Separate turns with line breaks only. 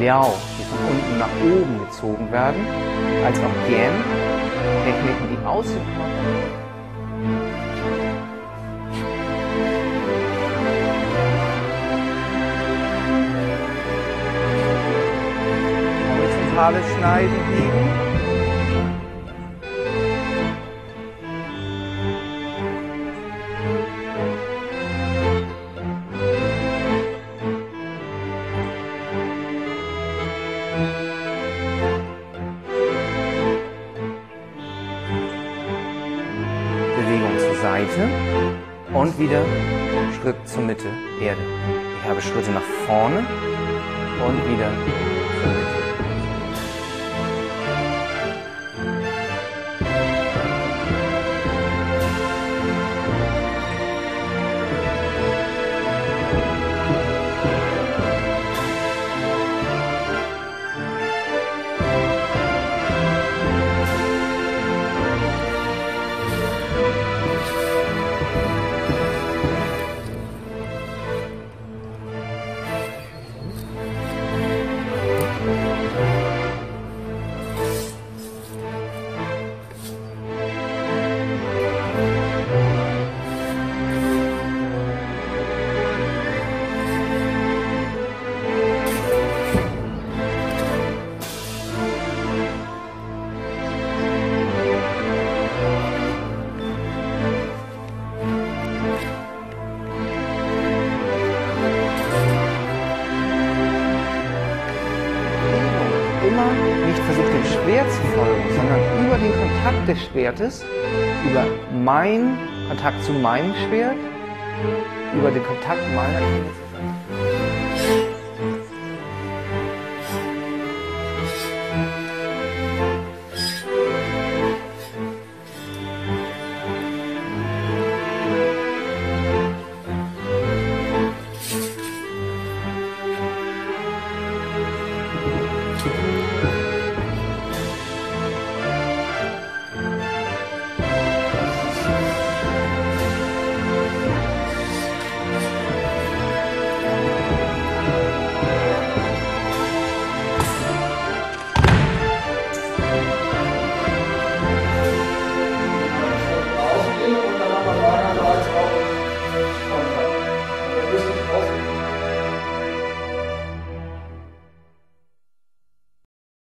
Liao, die von unten nach oben gezogen werden, als auch Dian, Techniken, die aus dem Körper horizontales Schneiden liegen. Seite und wieder Schritt zur Mitte, Erde. Ich habe Schritte nach vorne und wieder zur Mitte. Nicht versucht, dem Schwert zu folgen, sondern über den Kontakt des Schwertes, über meinen Kontakt zu meinem Schwert, über den Kontakt meiner Knie zu folgen.